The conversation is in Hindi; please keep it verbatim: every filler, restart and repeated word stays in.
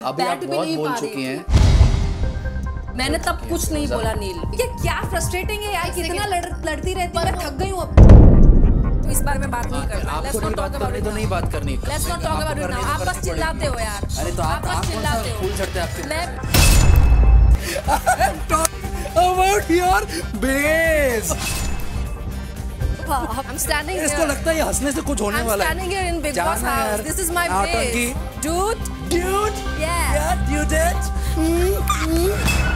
अभी आप बहुत बोल चुकी हैं। मैंने तब कुछ नहीं बोला नील। ये क्या फ्रस्ट्रेटिंग है यार, कितना लड़, लड़ती रहती है, मैं थक गई हूँ अब। तो इस बारे में बात नहीं करना। आपको नहीं बात करनी तो नहीं बात करनी। Let's not talk about it now. आप बस चिल्लाते हो यार। अरे तो आप बस चिल्लाते हो। फूल चढ़ते हैं आपके। About your base. I'm standing here. इसको लगता है ये हंसने से कुछ होने I'm वाला है। standing here in Bigg Boss house. This is my Out on base. की. Dude. Dude. Yeah. Yeah, you did. Mm, mm.